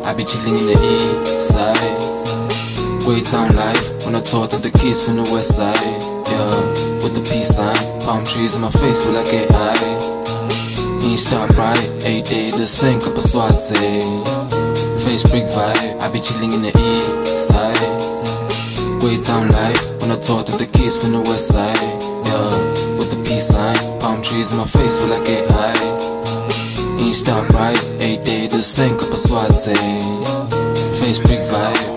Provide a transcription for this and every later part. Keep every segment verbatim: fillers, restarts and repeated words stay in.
I be chilling in the east side. Greytown life, when I talk to the kids from the west side. Yeah, with the peace sign, palm trees in my face will I get high. Ain't stop right, eight day the same cup of swate. Face brick vibe, I be chilling in the east side. Greytown life, when I talk to the kids from the west side. Yeah, with the peace sign, palm trees in my face will I get high. Ain't stop right, eight day the same cup of swate. Face brick vibe.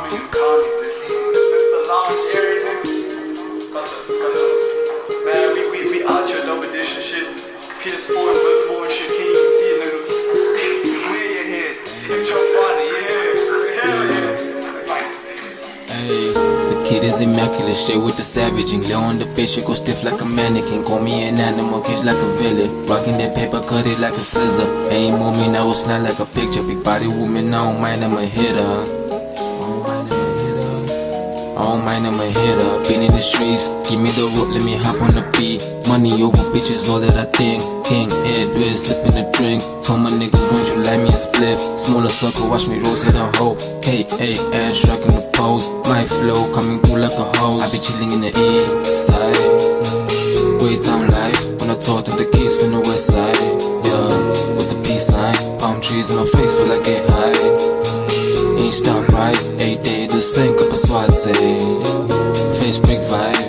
Man, we, we, we out here double edition shit. P S four and verse four and shit. Can't even see it, nigga. Where your head? Picture funny, yeah. Hell yeah. It's like, hey, the kid is immaculate, shit with the savage. And lay on the bed, she go stiff like a mannequin. Call me an animal, cage like a villain. Rocking that paper, cut it like a scissor. Ain't moving, I will snap like a picture. Big body woman, I don't mind, I'm a hitter. I don't mind, I'm a hitter. Been in the streets, give me the rope, let me hop on the beat. Money over bitches, all that I think. King, head, do it, sipping the drink. Told my niggas, won't you like me a spliff? Smaller circle, watch me rose hit a hoe. K A N, striking the pose. My flow, coming through like a hose. I be chilling in the east side. Greytown life, when I talk to the kids from the west side. Yeah, with the peace sign, palm trees in my face, will I get high? Ain't stop right, eight day the same cup of swate. Face brick vibe.